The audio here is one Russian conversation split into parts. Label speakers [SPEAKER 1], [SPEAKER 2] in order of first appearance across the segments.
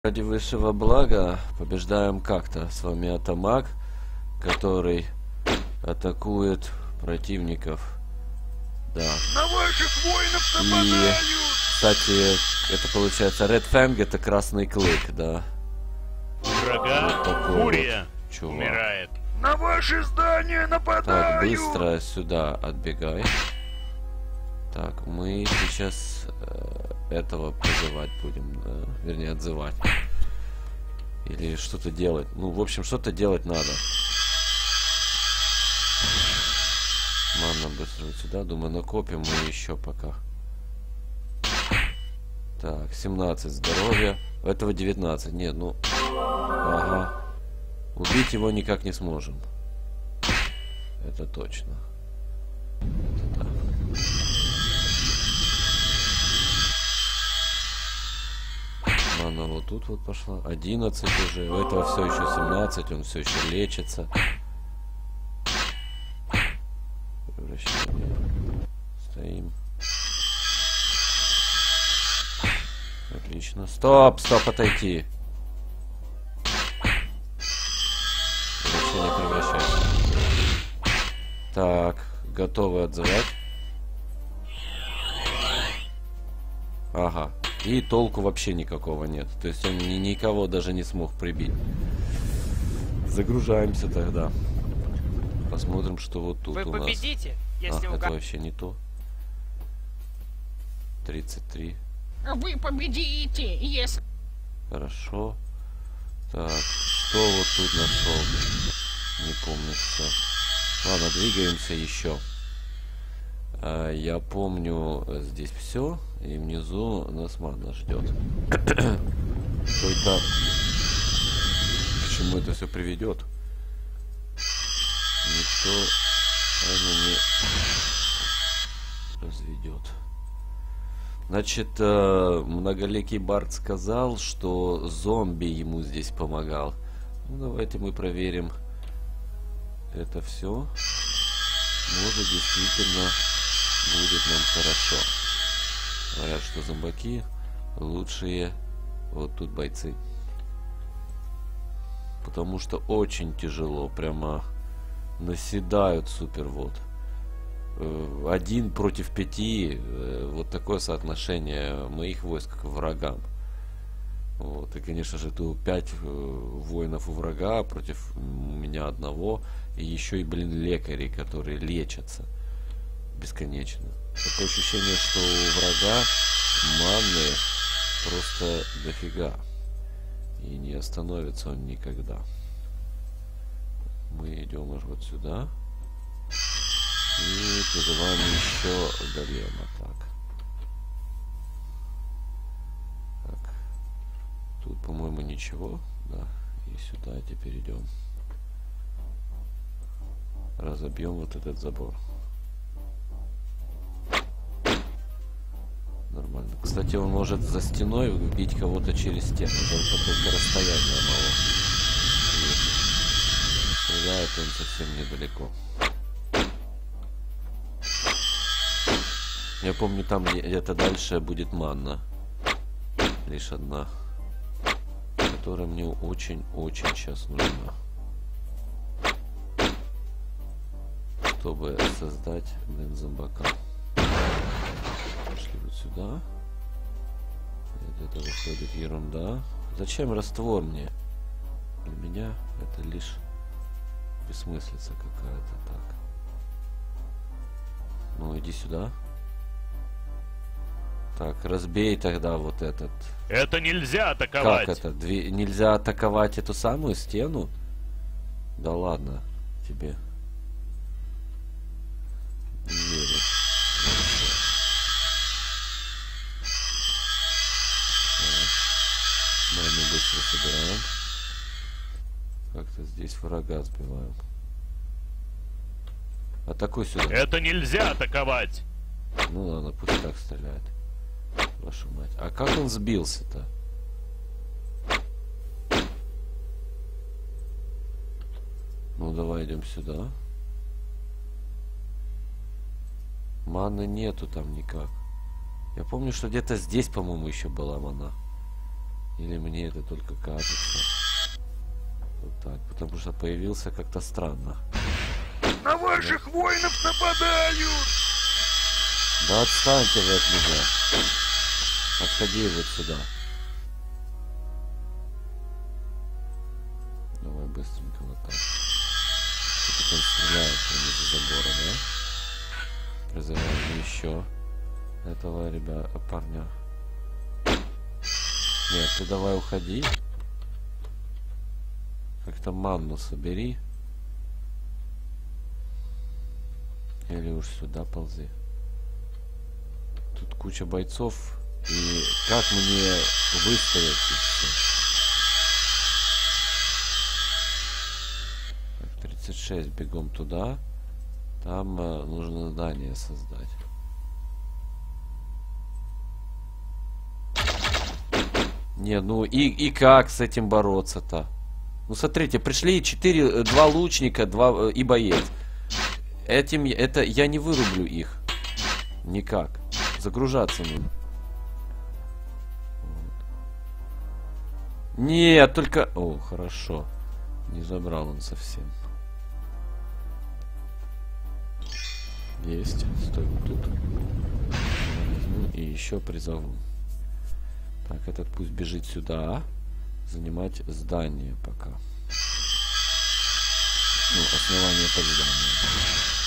[SPEAKER 1] Ради высшего блага побеждаем как-то. С вами Атамак, который атакует противников. Да.
[SPEAKER 2] На ваших воинов
[SPEAKER 1] И,
[SPEAKER 2] нападают!
[SPEAKER 1] кстати, это получается Red Fang, это красный клык, да.
[SPEAKER 3] Врага фурия
[SPEAKER 1] чувак.
[SPEAKER 3] умирает.
[SPEAKER 2] На ваши здания нападают!
[SPEAKER 1] Так, быстро сюда отбегай. Так, мы сейчас этого призывать будем, да? Вернее, отзывать. Или что-то делать. Ну, в общем, что-то делать надо. Ладно, быстро вот сюда. Думаю, накопим мы еще пока. Так, 17 здоровья. У этого 19. Нет, ну... Ага. Убить его никак не сможем. Это точно. Это так. Она вот тут вот пошла. 11 уже. У этого все еще 17. Он все еще лечится. Превращение. Стоим. Отлично. Стоп, стоп, отойти. Превращение, превращайся. Так, готовы отзывать. Ага. И толку вообще никакого нет. То есть он никого даже не смог прибить. Загружаемся тогда. Посмотрим, что вот тут
[SPEAKER 4] Вы
[SPEAKER 1] у нас.
[SPEAKER 4] победите, если
[SPEAKER 1] Это вообще не то. 33.
[SPEAKER 5] Вы победите, если...
[SPEAKER 1] Хорошо. Так, что вот тут нашел? Не помню все. Ладно, двигаемся еще. Я помню здесь все. И внизу нас мана ждет. Только к чему это все приведет? Никто не разведет. Значит, многоликий Бард сказал, что зомби ему здесь помогал. Ну, давайте мы проверим это все. Может, действительно будет нам хорошо. Говорят, что зомбаки лучшие вот тут бойцы. Потому что очень тяжело. Прямо наседают супер вот. 1 против 5. Вот такое соотношение моих войск к врагам. Вот. И, конечно же, тут 5 воинов у врага против меня одного. И еще и, блин, лекари, которые лечатся бесконечно. Такое ощущение, что у врага маны просто дофига. И не остановится он никогда. Мы идем аж вот сюда. И призываем еще голема. Так. Тут, по-моему, ничего. Да. И сюда теперь идем. Разобьем вот этот забор. Нормально. Кстати, он может за стеной убить кого-то через стену. Только расстояние мало. Стреляет он совсем недалеко. Я помню, там где-то дальше будет манна. Лишь одна. Которая мне очень-очень сейчас нужна. Чтобы создать зомбака. Пошли вот сюда. Это выходит ерунда. Зачем раствор мне? Для меня это лишь бессмыслица какая-то. Так. Ну иди сюда. Так, разбей тогда вот этот.
[SPEAKER 3] Это нельзя атаковать.
[SPEAKER 1] Как это? Нельзя атаковать эту самую стену? Да ладно тебе. Не верю. Мы быстро собираем. Как-то здесь врага сбиваем. Атакуй сюда.
[SPEAKER 3] Это нельзя атаковать.
[SPEAKER 1] Ну ладно, пусть так стреляет. Вашу мать. А как он сбился-то? Ну давай идем сюда. Маны нету там никак. Я помню, что где-то здесь, по-моему, еще была мана. Или мне это только кажется? Вот так, потому что появился как-то странно.
[SPEAKER 2] На ваших воинов нападают!
[SPEAKER 1] Да отстаньте вы от меня. Отходи вот сюда. Давай быстренько вот так. Что-то он стреляет из-за забора, да? Призываем еще этого парня. Нет, ты давай уходи. Как-то манну собери. Или уж сюда ползи. Тут куча бойцов. И как мне выставить их все? Так, 36 бегом туда. Там нужно здание создать. Не, ну и как с этим бороться-то? Ну смотрите, пришли 2 лучника, 2 и боец. Это я не вырублю их. Никак. Загружаться нужно. Вот. Нет, только... О, хорошо. Не забрал он совсем. Есть. Стой вот тут. И еще призову. Так, этот пусть бежит сюда. Занимать здание пока. Ну, основание под зданием.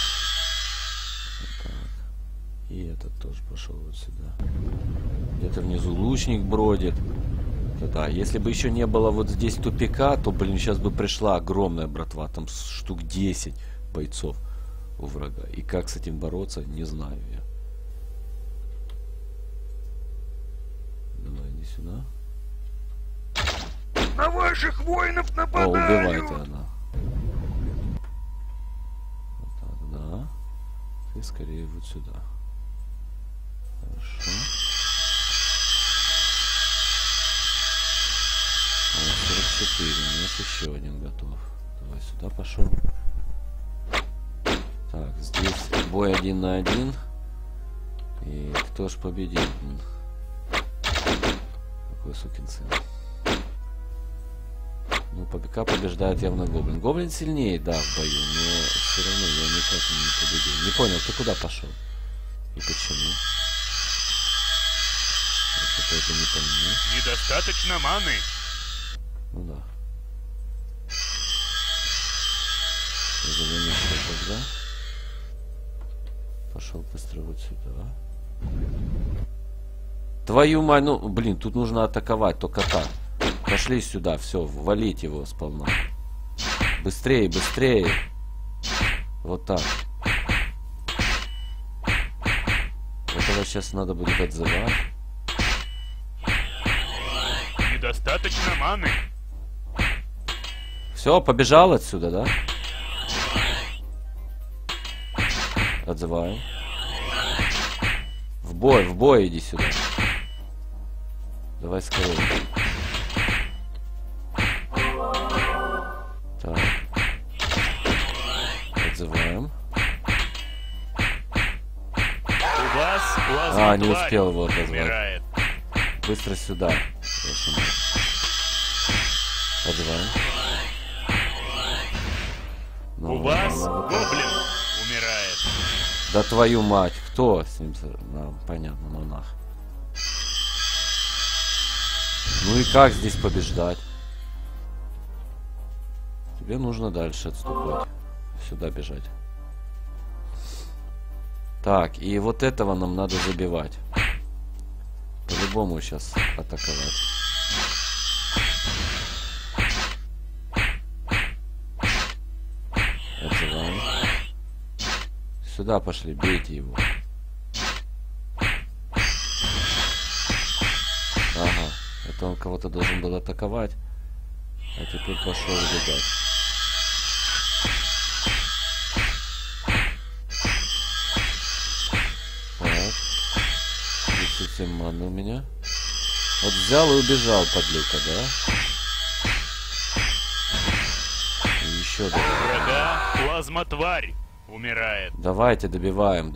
[SPEAKER 1] Вот так. И этот тоже пошел вот сюда. Где-то внизу лучник бродит. Да, если бы еще не было вот здесь тупика, то, блин, сейчас бы пришла огромная братва. Там штук 10 бойцов у врага. И как с этим бороться, не знаю я. Давай, иди сюда.
[SPEAKER 2] На ваших воинов
[SPEAKER 1] О,
[SPEAKER 2] нападают!
[SPEAKER 1] убивает она. Вот так, да. Ты скорее вот сюда. Хорошо. О, 44. У нас еще один готов. Давай сюда пошел. Так, здесь бой 1 на 1. И кто ж победит? Какой сукин сын. Ну, пока побеждает явно гоблин. Гоблин сильнее, да, в бою, но все равно я никак не победил. Не понял, ты куда пошел? И почему? Я это не понимаю.
[SPEAKER 3] Недостаточно маны.
[SPEAKER 1] Ну да. Тогда. Пошел быстро вот сюда. Твою мать, ну, блин, тут нужно атаковать, только так. Пошли сюда, все, валить его сполна. Быстрее, быстрее. Вот так. Этого сейчас надо будет отзывать.
[SPEAKER 3] Недостаточно маны.
[SPEAKER 1] Все, побежал отсюда, да? Отзываем. В бой иди сюда. Давай скорее. Так. Отзываем.
[SPEAKER 3] У вас плазма
[SPEAKER 1] Не успел его отозвать.
[SPEAKER 3] умирает.
[SPEAKER 1] Быстро сюда. Отзываем.
[SPEAKER 3] У вас гоблин умирает.
[SPEAKER 1] Да твою мать, кто с ним? Понятно, монах. Ну и как здесь побеждать? Тебе нужно дальше отступать. Сюда бежать. Так, и вот этого нам надо забивать. По-любому сейчас атаковать. Отзываем. Сюда пошли, бейте его. Ага, это он кого-то должен был атаковать. А теперь пошел убегать. Так. 37 маны у меня. Вот взял и убежал, подлюка, да? И еще добавил.
[SPEAKER 3] Врага плазма-тварь умирает.
[SPEAKER 1] Давайте, добиваем.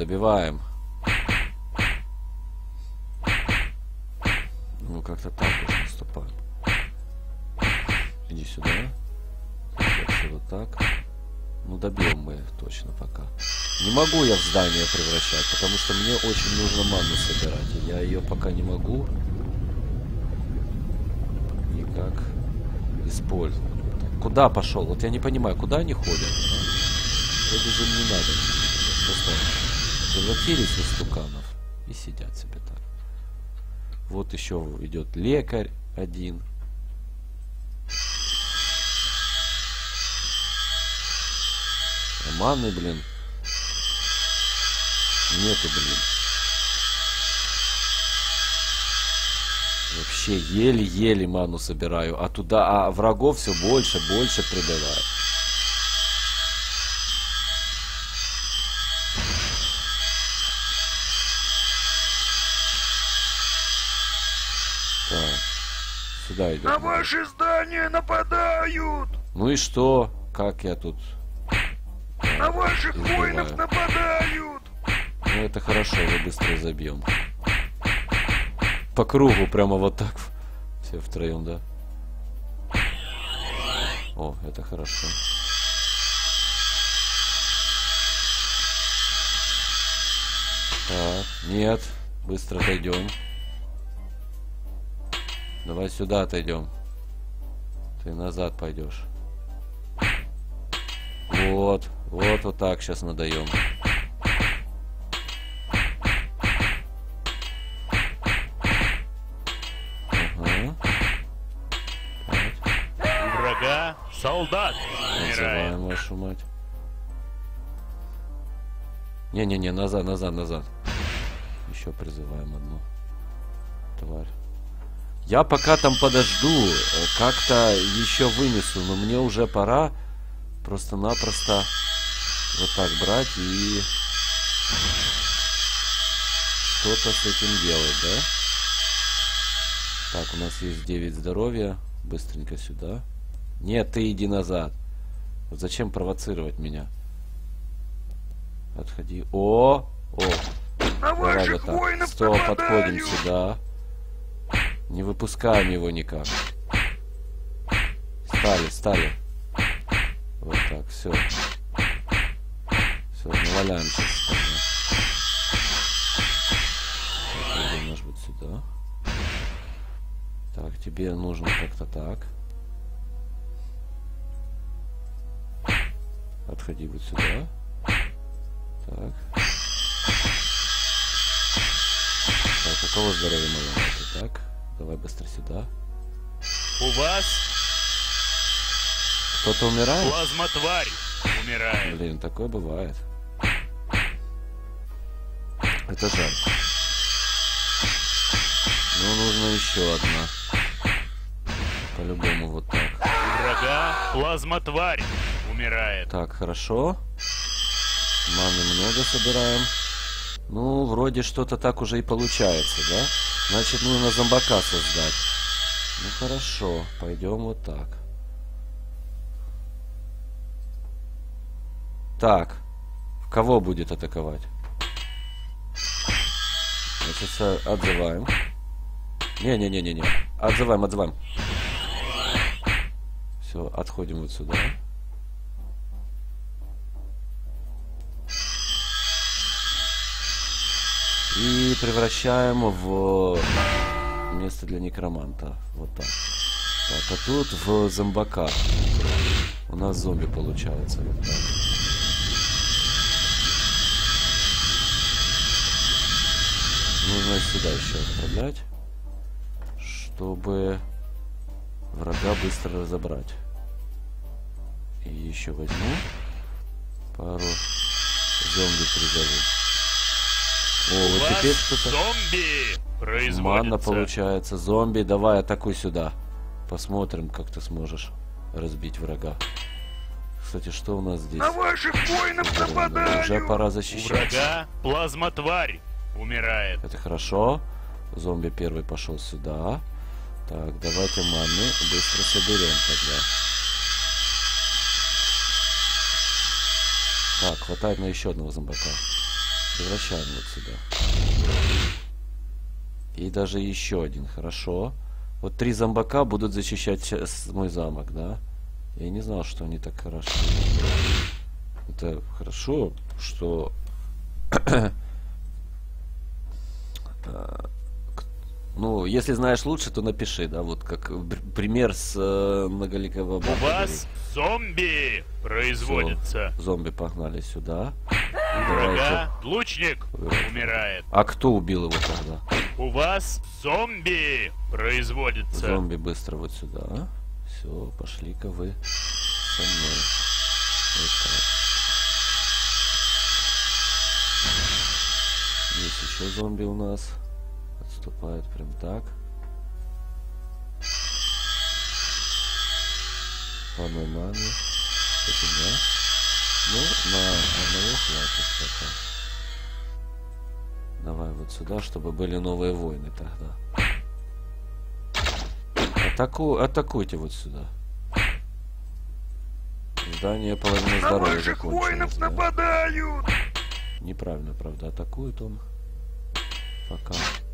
[SPEAKER 1] Ну, как-то так уж наступаем. иди сюда. Все вот так. Ну, добьем мы точно пока. Не могу я в здание превращать, потому что мне очень нужно ману собирать. И я ее пока не могу никак использовать. Куда пошел? Вот я не понимаю, куда они ходят? А? Вроде же не надо. Просто превратились в истуканов и сидят себе так. Вот еще идет лекарь один. Маны, блин. Нету, блин. Вообще еле-еле ману собираю. А туда, а врагов все больше прибывает. Так. Сюда идет.
[SPEAKER 2] На ваши здания нападают!
[SPEAKER 1] Ну и что? Как я тут?
[SPEAKER 2] На ваших воинов нападают!
[SPEAKER 1] Ну это хорошо, мы быстро забьем. По кругу прямо вот так. Все втроем, да? О, это хорошо. Так, нет. Быстро отойдем. Давай сюда отойдем. Ты назад пойдешь. Вот. Вот так сейчас надаем. Ага.
[SPEAKER 3] У врага солдат умирает.
[SPEAKER 1] Называем вашу мать. Не-не-не, назад. Еще призываем одну тварь. Я пока там подожду, как-то еще вынесу, но мне уже пора просто-напросто вот так брать и что-то с этим делать, да? Так, у нас есть 9 здоровья. Быстренько сюда. Нет, ты иди назад. Вот зачем провоцировать меня? Отходи. О!
[SPEAKER 2] На
[SPEAKER 1] Давай
[SPEAKER 2] ваших
[SPEAKER 1] вот так.
[SPEAKER 2] воинов
[SPEAKER 1] Стоп,
[SPEAKER 2] нападают!
[SPEAKER 1] подходим сюда. Не выпускаем его никак. Стали. Вот так, все. Все, наваляем сейчас. Может быть сюда. Так, тебе нужно как-то так. Отходи вот сюда. Так. Так, у кого здоровье мало? Так, давай быстро сюда.
[SPEAKER 3] У вас
[SPEAKER 1] Кто-то умирает?
[SPEAKER 3] плазма-тварь умирает.
[SPEAKER 1] Блин, такое бывает. Это жаль. Ну, нужно еще одна. По-любому вот так.
[SPEAKER 3] У врага плазма-тварь умирает.
[SPEAKER 1] Так, хорошо. Маны много собираем. Ну, вроде что-то так уже и получается, да? Значит, нужно зомбака создать. Ну, хорошо. Пойдем вот так. Так. Кого будет атаковать? Значит, отзываем. Не-не-не-не-не. Отзываем. Все, отходим вот сюда. И превращаем в место для некроманта. Вот так. Так, а тут в зомбака. У нас зомби получается. Вот так. Нужно сюда еще отправлять, чтобы врага быстро разобрать. И еще возьму пару зомби призову. О, вот
[SPEAKER 3] У
[SPEAKER 1] теперь
[SPEAKER 3] вас
[SPEAKER 1] кто-то...
[SPEAKER 3] зомби производится.
[SPEAKER 1] Манна получается. Зомби, давай атакуй сюда. Посмотрим, как ты сможешь разбить врага. Кстати, что у нас здесь?
[SPEAKER 2] На ваших воинов нападают!
[SPEAKER 1] Уже пора
[SPEAKER 3] У
[SPEAKER 1] защищать.
[SPEAKER 3] врага плазма-тварь умирает.
[SPEAKER 1] Это хорошо. Зомби первый пошел сюда. Так, давайте маны быстро соберем тогда. Так, хватает на еще одного зомбака. Превращаем вот сюда. И даже еще один. Хорошо. Вот 3 зомбака будут защищать мой замок, да? Я не знал, что они так хорошо. Это хорошо, что... Ну, если знаешь лучше, то напиши, да, вот как пример с многоликового
[SPEAKER 3] У вас зомби производится.
[SPEAKER 1] Зомби погнали сюда.
[SPEAKER 3] У врага лучник умирает.
[SPEAKER 1] А кто убил его тогда?
[SPEAKER 3] У вас зомби производится.
[SPEAKER 1] Зомби быстро вот сюда. Все, пошли-ка вы со мной. Вот так. Есть еще зомби у нас. Отступает прям так. По нормально. Это да. Ну, на одного хватит пока. Давай вот сюда, чтобы были новые войны тогда. Атакуйте вот сюда. Здание половины
[SPEAKER 2] На
[SPEAKER 1] здоровья
[SPEAKER 2] ваших
[SPEAKER 1] закончилось,
[SPEAKER 2] воинов
[SPEAKER 1] да?
[SPEAKER 2] нападают!
[SPEAKER 1] Неправильно, правда, атакует он. Пока.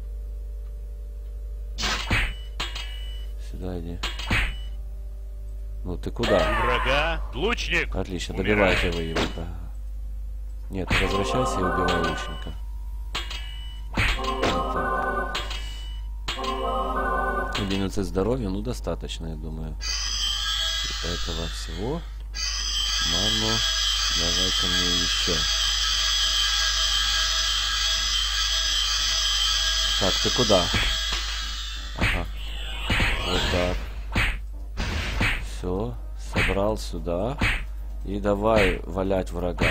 [SPEAKER 1] Сюда иди. Ну ты куда?
[SPEAKER 3] У врага лучник
[SPEAKER 1] Отлично,
[SPEAKER 3] умирает.
[SPEAKER 1] добивайте вы его. Да. Нет, возвращайся и убивай лучника. Вот так. 11 здоровья, ну достаточно, я думаю. Этого всего. Ману, давай-ка мне еще. Так, ты куда? Ага. Вот так. Все, собрал сюда. И давай валять врага.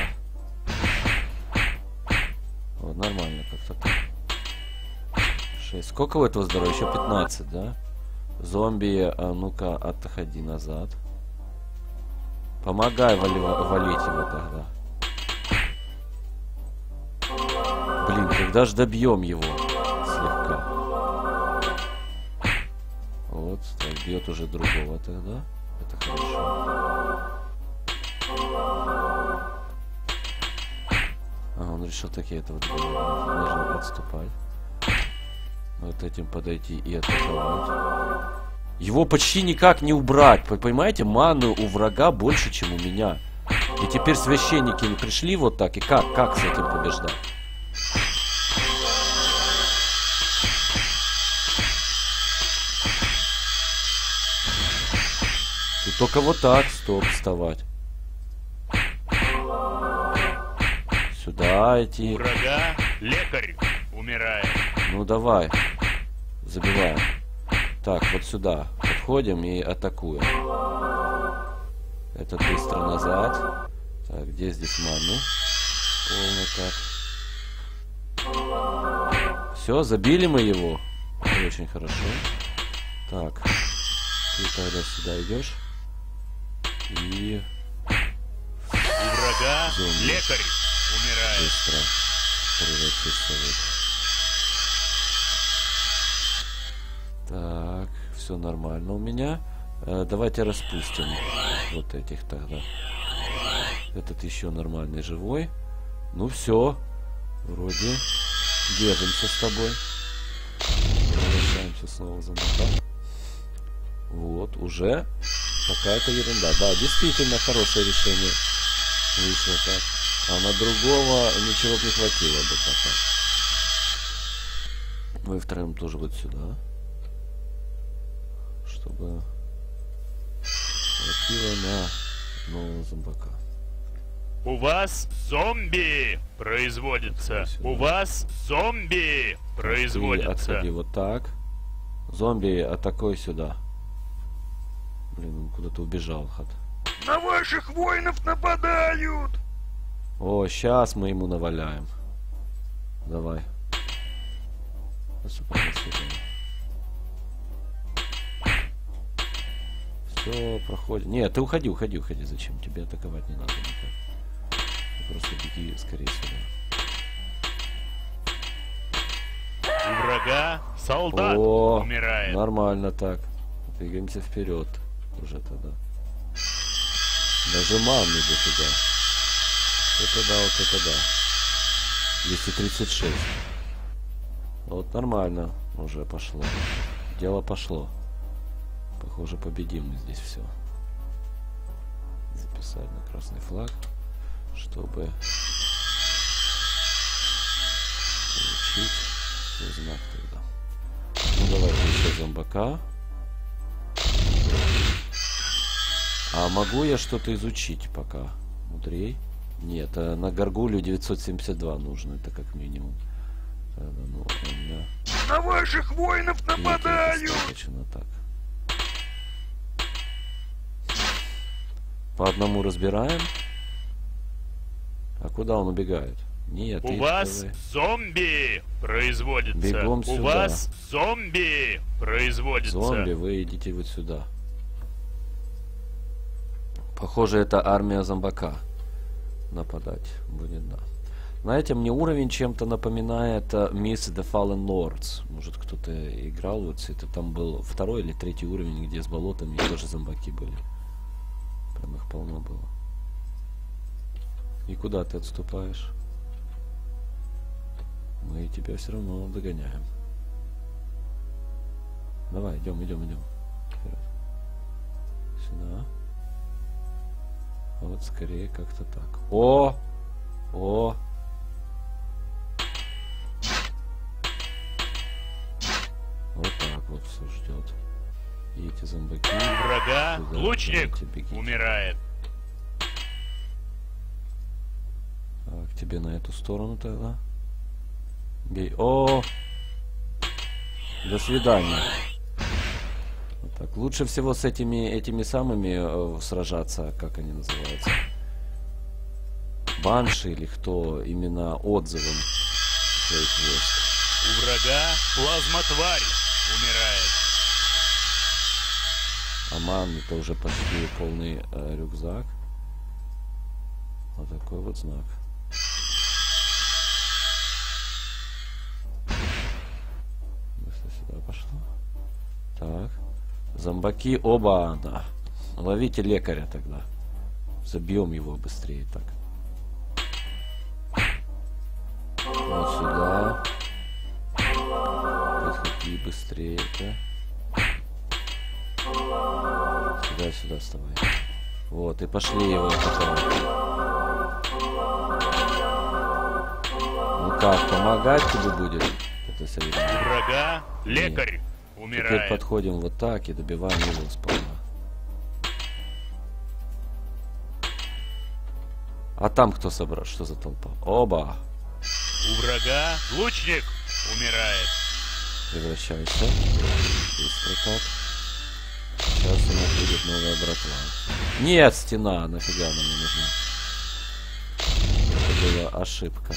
[SPEAKER 1] Вот, нормально как-то так. 6. Сколько у этого здоровья? Еще 15, да? Зомби, а ну-ка, отходи назад. Помогай валить его тогда. Блин, когда же добьем его? Слегка. Вот, так, бьет уже другого тогда. Это хорошо. Он решил такие этого делать. Нужно отступать. Вот этим подойти и атаковать. Его почти никак не убрать. Понимаете, маны у врага больше, чем у меня. И теперь священники пришли вот так. И как с этим побеждать? Тут только вот так, стоп, вставать. Сюда идти.
[SPEAKER 3] У врага лекарь умирает.
[SPEAKER 1] Ну давай. Забиваем. Так, вот сюда. Подходим и атакуем. Это быстро назад. Так, где здесь ману? Полно так. Все, забили мы его. Очень хорошо. Так. Ты тогда сюда идешь. И...
[SPEAKER 3] У врага
[SPEAKER 1] Зомби.
[SPEAKER 3] лекарь умирает.
[SPEAKER 1] Быстро превратиться. Так, все нормально у меня. Давайте распустим вот этих тогда. Этот еще нормальный живой. Ну все, вроде держимся с тобой. Возвращаемся снова за мотор. Вот, уже какая-то ерунда. Да, действительно хорошее решение вышло так. А на другого ничего бы не хватило бы пока. Мы втроем тоже вот сюда. Чтобы хватило на нового зомбака.
[SPEAKER 3] У вас зомби производится. У вас зомби
[SPEAKER 1] Ты
[SPEAKER 3] производится.
[SPEAKER 1] отходи вот так. Зомби, атакуй сюда. Блин, он куда-то убежал.
[SPEAKER 2] На ваших воинов нападают!
[SPEAKER 1] О, сейчас мы ему наваляем. Давай. Все, проходит. Нет, ты уходи. Зачем? Тебе атаковать не надо никак. Ты просто беги скорее сюда.
[SPEAKER 3] У врага солдат
[SPEAKER 1] О,
[SPEAKER 3] умирает.
[SPEAKER 1] нормально так. Двигаемся вперед. Уже тогда. Нажимаем мне сюда. Это да, вот это да. 236. Вот нормально уже пошло. Дело пошло. Похоже, победим мы здесь все. Записать на красный флаг, чтобы получить свой знак тогда. Ну давайте еще зомбака. А могу я что-то изучить пока? Мудрей? Нет, на Гаргулью 972 нужно, это как минимум. Ну,
[SPEAKER 2] На ваших воинов
[SPEAKER 1] нет,
[SPEAKER 2] нападают!
[SPEAKER 1] достаточно так. По одному разбираем. А куда он убегает? Нет,
[SPEAKER 3] У вас зомби производится.
[SPEAKER 1] Бегом
[SPEAKER 3] У
[SPEAKER 1] сюда.
[SPEAKER 3] вас зомби производится.
[SPEAKER 1] зомби, вы идите вот сюда. Похоже, это армия зомбака нападать будет, да. Знаете, мне уровень чем-то напоминает Miss the Fallen Lords. Может, кто-то играл вот это. Там был 2-й или 3-й уровень, где с болотами тоже зомбаки были. Прям их полно было. И куда ты отступаешь? Мы тебя все равно догоняем. Давай, идем. Вперед. Сюда. А вот скорее как-то так. О! Вот так вот все ждет. И эти зомбаки.
[SPEAKER 3] У врага
[SPEAKER 1] Сюда,
[SPEAKER 3] лучник
[SPEAKER 1] давайте, бегите.
[SPEAKER 3] умирает.
[SPEAKER 1] Так, тебе на эту сторону тогда. Бей. О! До свидания. Вот так. Лучше всего с этими самыми сражаться, как они называются. Банши или кто, именно отзывом своих войск.
[SPEAKER 3] У врага плазма-тварь умирает.
[SPEAKER 1] Аман, это уже почти полный рюкзак. Вот такой вот знак. Быстро сюда пошло. Так. Зомбаки оба, да. Ловите лекаря тогда. Забьем его быстрее так. Вот сюда. Подходи быстрее, да. Сюда вставай. Вот, и пошли его атаковать. Ну как, помогать тебе будет? Это
[SPEAKER 3] У
[SPEAKER 1] серьезно.
[SPEAKER 3] врага лекарь
[SPEAKER 1] Теперь
[SPEAKER 3] умирает.
[SPEAKER 1] подходим вот так и добиваем его сполна. А там кто собрал? Что за толпа? Оба!
[SPEAKER 3] У врага лучник умирает.
[SPEAKER 1] Превращайся. Быстро так. Сейчас у нас будет новая братва. Нет, стена! Нафига она мне нужна? Это была ошибка.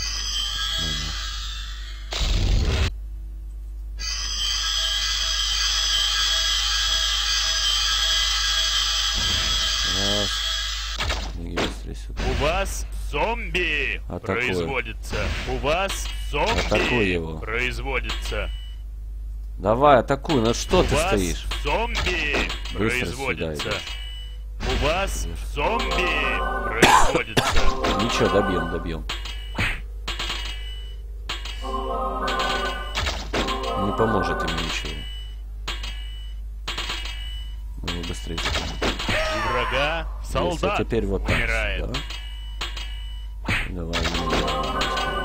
[SPEAKER 1] Раз. Беги быстрее сюда.
[SPEAKER 3] У вас зомби
[SPEAKER 1] Атакую.
[SPEAKER 3] производится. У вас
[SPEAKER 1] Атакуй
[SPEAKER 3] зомби
[SPEAKER 1] его.
[SPEAKER 3] производится.
[SPEAKER 1] Давай, атакуй, ну что
[SPEAKER 3] У
[SPEAKER 1] ты
[SPEAKER 3] вас
[SPEAKER 1] стоишь?
[SPEAKER 3] зомби
[SPEAKER 1] Быстро
[SPEAKER 3] производится.
[SPEAKER 1] сюда
[SPEAKER 3] У вас зомби производится.
[SPEAKER 1] Ничего, добьем. Не поможет ему ничего. Мы его быстрее забьем.
[SPEAKER 3] У врага
[SPEAKER 1] Если
[SPEAKER 3] солдат
[SPEAKER 1] теперь вот так
[SPEAKER 3] умирает.
[SPEAKER 1] сюда. Давай, не делаем.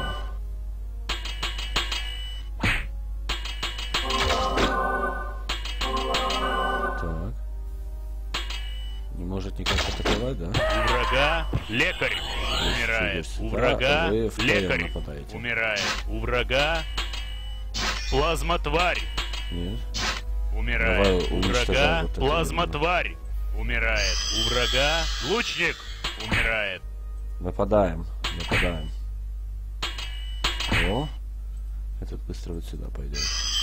[SPEAKER 1] Так. Не может никак атаковать, да?
[SPEAKER 3] У врага лекарь умирает.
[SPEAKER 1] сюда,
[SPEAKER 3] У врага
[SPEAKER 1] а вы втроем
[SPEAKER 3] лекарь
[SPEAKER 1] нападаете.
[SPEAKER 3] умирает. У врага плазма-тварь
[SPEAKER 1] Нет.
[SPEAKER 3] умирает.
[SPEAKER 1] Давай
[SPEAKER 3] У
[SPEAKER 1] уничтожай
[SPEAKER 3] врага
[SPEAKER 1] вот это
[SPEAKER 3] плазма-тварь умирает. У врага лучник умирает.
[SPEAKER 1] Нападаем. О. Этот быстро вот сюда пойдет.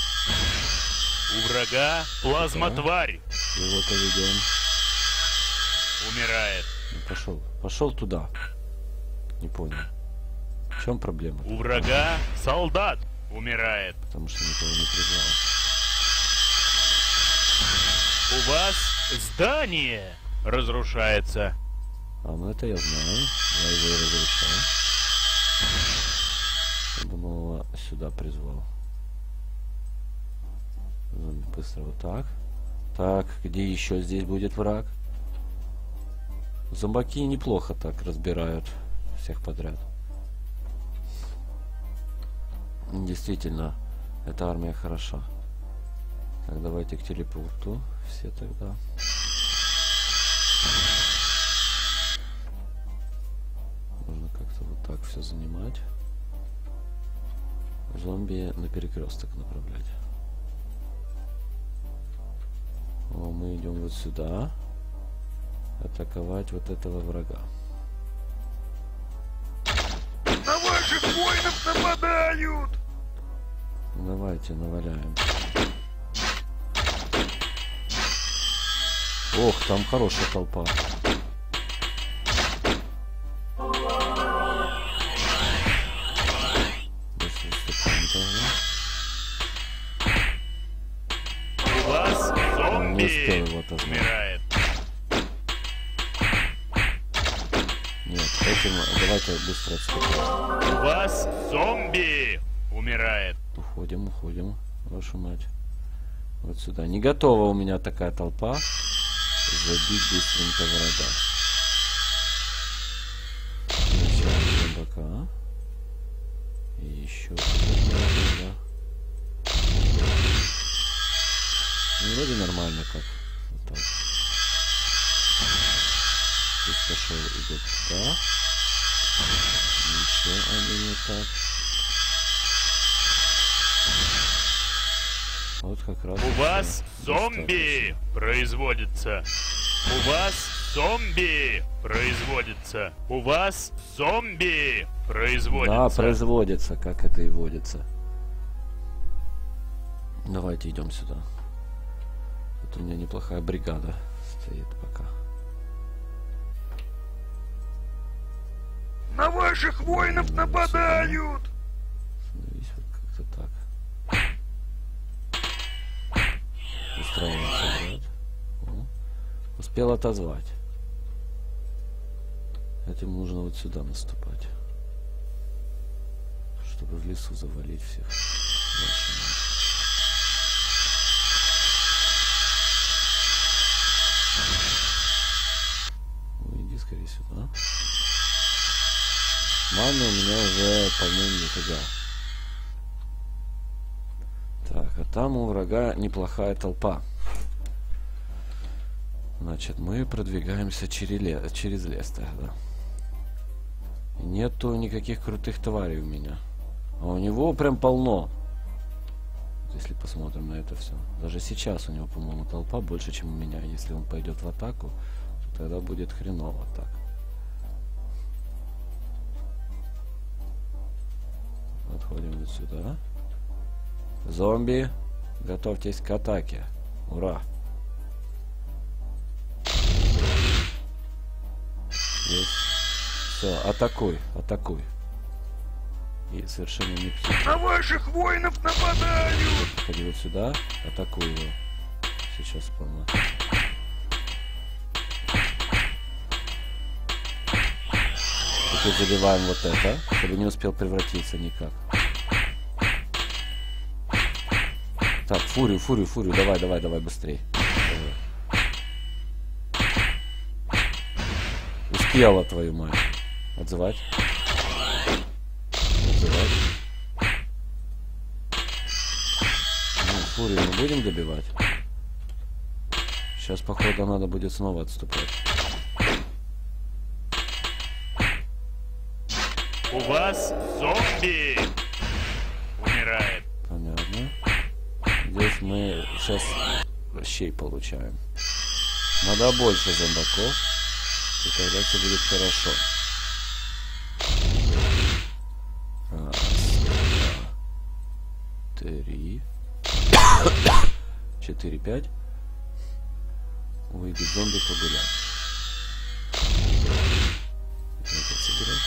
[SPEAKER 3] У врага плазма-тварь
[SPEAKER 1] Его-то ведем.
[SPEAKER 3] умирает.
[SPEAKER 1] Ну, пошел туда. Не понял. В чем проблема?
[SPEAKER 3] У врага солдат умирает.
[SPEAKER 1] Потому что никого не призвал.
[SPEAKER 3] У вас здание разрушается.
[SPEAKER 1] А, ну это я знаю. Я его и разрешаю. Я думал, его сюда призвал. Быстро вот так. Так, где еще здесь будет враг? Зомбаки неплохо так разбирают всех подряд. Действительно, эта армия хороша. Так, давайте к телепорту. Все тогда. Можно как-то вот так все занимать. Зомби на перекресток направлять. О, мы идем вот сюда. Атаковать вот этого врага.
[SPEAKER 2] На ваших воинов нападают!
[SPEAKER 1] Давайте наваляем. Ох, там хорошая толпа.
[SPEAKER 3] У вас
[SPEAKER 1] Не успел
[SPEAKER 3] зомби
[SPEAKER 1] его отозвать.
[SPEAKER 3] умирает.
[SPEAKER 1] Нет, этим давайте быстро отступим.
[SPEAKER 3] У вас зомби умирает.
[SPEAKER 1] Уходим, уходим. Вашу мать. Вот сюда. Не готова у меня такая толпа. Забить быстренько врага. Начало зомбака. И еще врага. Ну, вроде нормально как. Вот так. Пустошел идет туда. Еще один вот так. Вот как раз.
[SPEAKER 3] У вас
[SPEAKER 1] всё
[SPEAKER 3] зомби производится. У вас зомби производится. У вас зомби производится.
[SPEAKER 1] Да, производится, как это и водится. Давайте идем сюда. Тут у меня неплохая бригада стоит пока.
[SPEAKER 2] На ваших воинов нападают!
[SPEAKER 1] Становись вот как-то так. Устраиваемся, брат. О, успел отозвать. Этим нужно вот сюда наступать. Чтобы в лесу завалить всех. Дальше. Ну, иди скорее сюда. Маны у меня уже полным нифига. Так, а там у врага неплохая толпа. Значит, мы продвигаемся через лес тогда. Нету никаких крутых тварей у меня. А у него прям полно. Если посмотрим на это все. Даже сейчас у него, по-моему, толпа больше, чем у меня. Если он пойдет в атаку, то тогда будет хреново так. Отходим вот сюда. Зомби, готовьтесь к атаке. Ура! Есть. Все, атакуй, атакуй. И совершенно не псих.
[SPEAKER 2] На ваших воинов нападают!
[SPEAKER 1] Подходи вот сюда, атакуй его. Сейчас сполна. Теперь забиваем вот это, чтобы не успел превратиться никак. Так, фурию, давай, быстрей. Успела, твою мать. Отзывать. Отзывать. Ну, фурию мы будем добивать. Сейчас, походу, надо будет снова отступать.
[SPEAKER 3] У вас зомби умирает.
[SPEAKER 1] Понятно. Здесь мы сейчас щей получаем. Надо больше зомбаков. И тогда все будет хорошо. Раз, два, 3, 4, 5. Выйдет зомби погулять. Это собирать.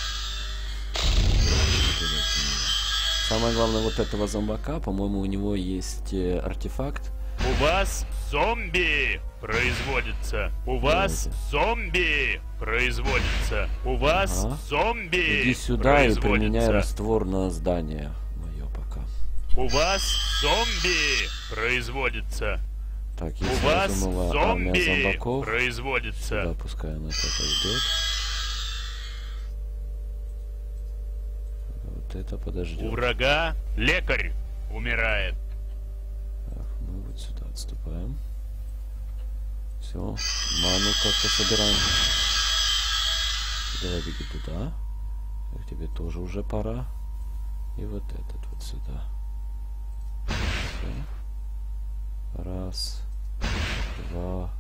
[SPEAKER 1] Самое главное, вот этого зомбака, по-моему, у него есть артефакт.
[SPEAKER 3] У вас зомби производится. У вас зомби производится. У вас
[SPEAKER 1] Ага.
[SPEAKER 3] зомби
[SPEAKER 1] Иди сюда и
[SPEAKER 3] производится.
[SPEAKER 1] применяй раствор на здание мое пока.
[SPEAKER 3] У вас зомби производится.
[SPEAKER 1] Так,
[SPEAKER 3] У
[SPEAKER 1] если
[SPEAKER 3] вас
[SPEAKER 1] разумела армия
[SPEAKER 3] зомби
[SPEAKER 1] зомбаков,
[SPEAKER 3] производится.
[SPEAKER 1] да, пускай она это идет. Вот это
[SPEAKER 3] У
[SPEAKER 1] подождет.
[SPEAKER 3] врага лекарь умирает.
[SPEAKER 1] Так, мы вот сюда отступаем. Все, ману как-то собираем. Давай беги туда. Так, тебе тоже уже пора. И вот этот вот сюда. Всё. Раз, два,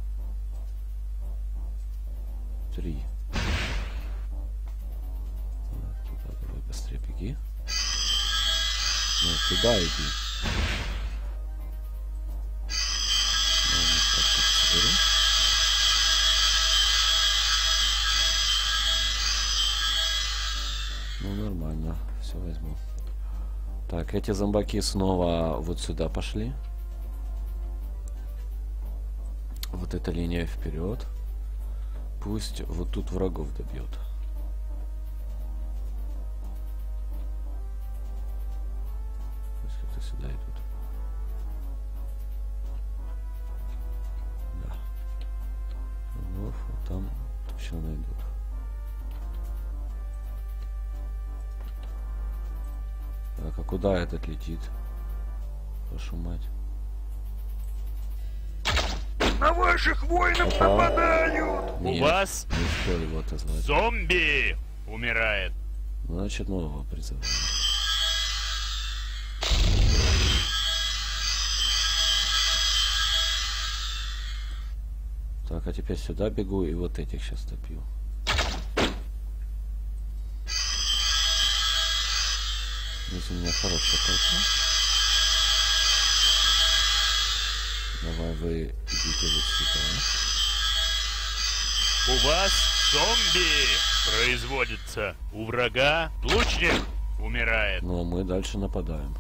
[SPEAKER 1] три. Так, туда давай быстрее беги. Ну, туда иди. Ладно, так, соберу. Ну, нормально. Все возьму. Так, эти зомбаки снова вот сюда пошли. Вот эта линия вперед. Пусть вот тут врагов добьет. Пусть как-то сюда идут. Да. Врагов вот там точно найдут. Так, а куда этот летит? Вашу мать.
[SPEAKER 2] На ваших воинов
[SPEAKER 1] Опа.
[SPEAKER 2] нападают!
[SPEAKER 3] У
[SPEAKER 1] Нет,
[SPEAKER 3] вас
[SPEAKER 1] не успел его отозвать.
[SPEAKER 3] зомби умирает.
[SPEAKER 1] Значит, нового призываем. Так, а теперь сюда бегу и вот этих сейчас добью. Здесь у меня хорошая толпа. Давай вы идите вот сюда.
[SPEAKER 3] У вас зомби производится. У врага лучник умирает.
[SPEAKER 1] Но мы дальше нападаем.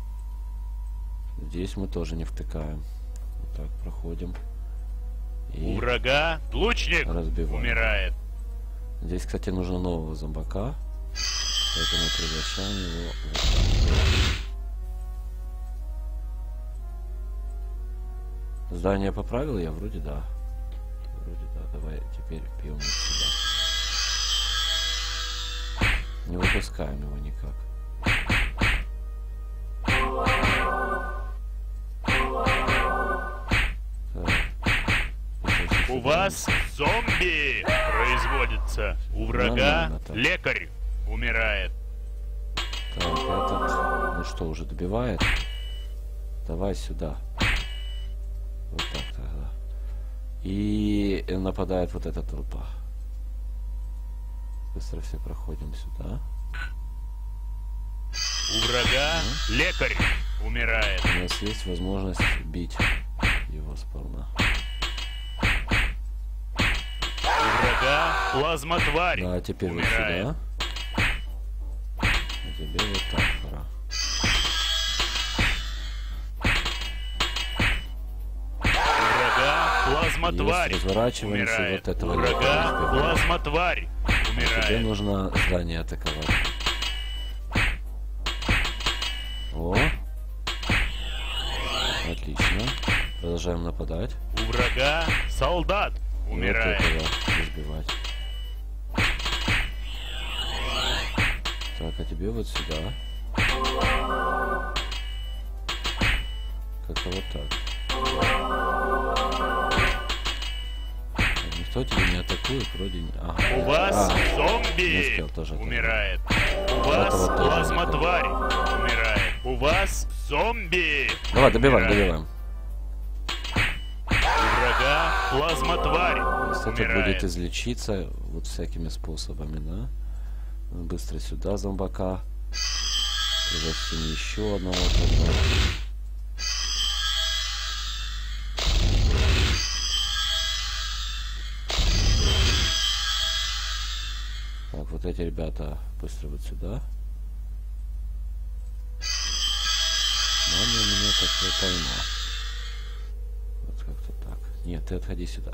[SPEAKER 1] Здесь мы тоже не втыкаем. Вот так проходим.
[SPEAKER 3] У
[SPEAKER 1] И
[SPEAKER 3] врага лучник
[SPEAKER 1] разбиваем.
[SPEAKER 3] умирает.
[SPEAKER 1] Здесь, кстати, нужно нового зомбака. Поэтому превращаем его вот так. Здание поправил я? Вроде да. Вроде да. Давай теперь пьем вот сюда. Не выпускаем его никак. Так.
[SPEAKER 3] У вас зомби производится. У врага
[SPEAKER 1] Нормально так.
[SPEAKER 3] лекарь умирает.
[SPEAKER 1] Так, этот, ну что, уже добивает? Давай сюда. Вот так тогда. И нападает вот эта толпа. Быстро все проходим сюда.
[SPEAKER 3] У врага лекарь умирает.
[SPEAKER 1] У нас есть возможность бить его сполна.
[SPEAKER 3] У врага плазмотварь
[SPEAKER 1] Да, теперь
[SPEAKER 3] умирает.
[SPEAKER 1] вот сюда. А тебе вот так пора.
[SPEAKER 3] У врага плазмотварь
[SPEAKER 1] Есть, разворачиваемся,
[SPEAKER 3] умирает.
[SPEAKER 1] вот этого
[SPEAKER 3] У
[SPEAKER 1] не
[SPEAKER 3] врага
[SPEAKER 1] разбиваем.
[SPEAKER 3] плазмотварь
[SPEAKER 1] Тебе
[SPEAKER 3] умирает.
[SPEAKER 1] нужно здание атаковать. О! Отлично. Продолжаем нападать.
[SPEAKER 3] У врага солдат умирает.
[SPEAKER 1] Вот этого разбивать. Так, а тебе вот сюда. Как-то вот так. Так, никто тебя не атакует, вроде не... Ага.
[SPEAKER 3] У вас
[SPEAKER 1] не
[SPEAKER 3] зомби
[SPEAKER 1] успел тоже
[SPEAKER 3] умирает. У вас
[SPEAKER 1] вот тоже
[SPEAKER 3] плазмотварь умирает. У вас зомби
[SPEAKER 1] Давай, добиваем,
[SPEAKER 3] умирает.
[SPEAKER 1] добиваем.
[SPEAKER 3] У врага плазмотварь
[SPEAKER 1] Кстати,
[SPEAKER 3] умирает.
[SPEAKER 1] будет излечиться вот всякими способами, да? Быстро сюда зомбака. Затем еще одного тогда. Так, вот эти ребята быстро вот сюда. Маны у меня так полно. Вот как-то так. Нет, ты отходи сюда.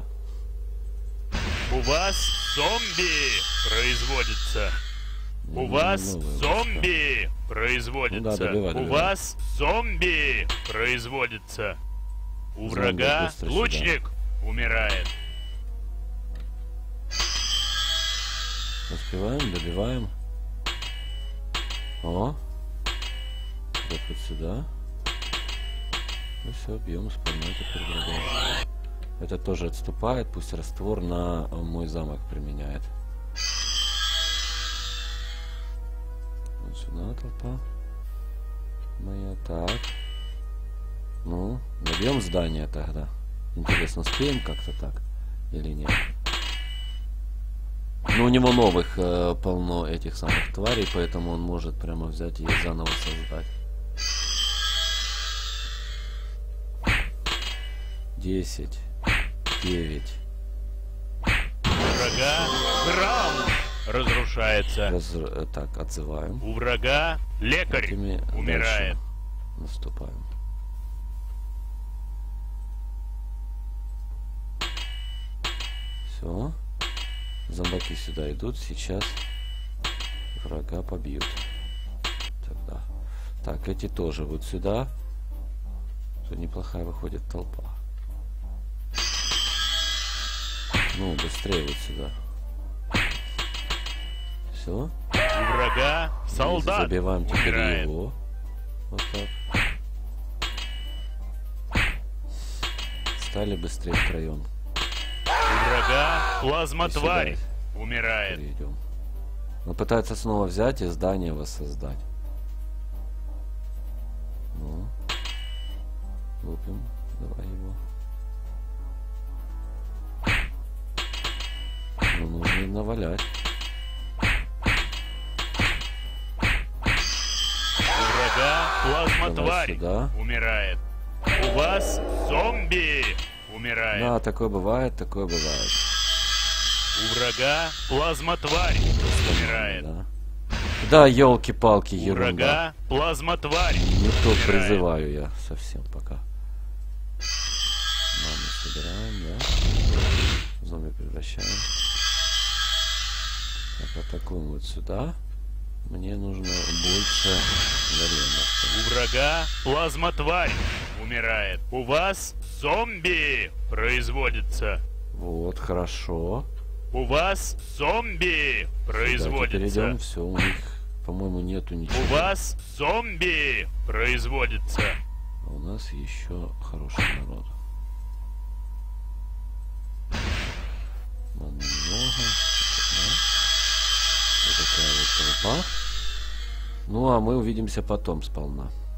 [SPEAKER 3] У вас зомби производится. У вас
[SPEAKER 1] Новые
[SPEAKER 3] зомби
[SPEAKER 1] Ну да,
[SPEAKER 3] производится.
[SPEAKER 1] добивай,
[SPEAKER 3] У
[SPEAKER 1] добивай.
[SPEAKER 3] вас зомби производится. У
[SPEAKER 1] Зомби
[SPEAKER 3] врага
[SPEAKER 1] быстро сюда.
[SPEAKER 3] лучник умирает.
[SPEAKER 1] Успеваем, добиваем. О! Вот сюда. И все, бьем спальной теперь врага. Это тоже отступает, пусть раствор на мой замок применяет. Вот сюда толпа. Моя, так. Ну, добьем здание тогда. Интересно, успеем как-то так или нет? Ну, у него новых полно этих самых тварей, поэтому он может прямо взять и заново создать. 10, 9.
[SPEAKER 3] Врага храм разрушается.
[SPEAKER 1] Так, отзываем.
[SPEAKER 3] У врага лекарь
[SPEAKER 1] Этими
[SPEAKER 3] умирает.
[SPEAKER 1] дальше наступаем. Все. Зомбаки сюда идут. Сейчас врага побьют. Тогда. Так, эти тоже вот сюда. Тут неплохая выходит толпа. Ну, быстрее вот сюда. Все.
[SPEAKER 3] У врага солдат
[SPEAKER 1] Забиваем теперь
[SPEAKER 3] умирает.
[SPEAKER 1] его. Вот так. Стали быстрее втроем.
[SPEAKER 3] У врага плазма-тварь
[SPEAKER 1] Сюда
[SPEAKER 3] умирает.
[SPEAKER 1] перейдем. Он пытается снова взять и здание воссоздать. Ну. Лупим. Давай его. Ну, нужно навалять.
[SPEAKER 3] У врага
[SPEAKER 1] Давай
[SPEAKER 3] плазма-тварь
[SPEAKER 1] сюда.
[SPEAKER 3] умирает. У вас зомби умирает.
[SPEAKER 1] Да, такое бывает, такое бывает.
[SPEAKER 3] У врага плазма-тварь умирает.
[SPEAKER 1] Да, да, елки-палки,
[SPEAKER 3] У
[SPEAKER 1] ерунда.
[SPEAKER 3] врага плазма-тварь
[SPEAKER 1] Не то
[SPEAKER 3] умирает.
[SPEAKER 1] призываю я совсем пока. Маму собираем, да. Зомби превращаем. Так, атакуем вот сюда. Мне нужно больше голенов.
[SPEAKER 3] У врага плазма-тварь умирает. У вас зомби производится.
[SPEAKER 1] Вот, хорошо.
[SPEAKER 3] У вас зомби
[SPEAKER 1] Сюда
[SPEAKER 3] производится.
[SPEAKER 1] теперь идем, все, у них, по-моему, нету ничего.
[SPEAKER 3] У вас зомби производится.
[SPEAKER 1] А у нас еще хороший народ. Маны много. Вот такая вот толпа. Ну, а мы увидимся потом сполна.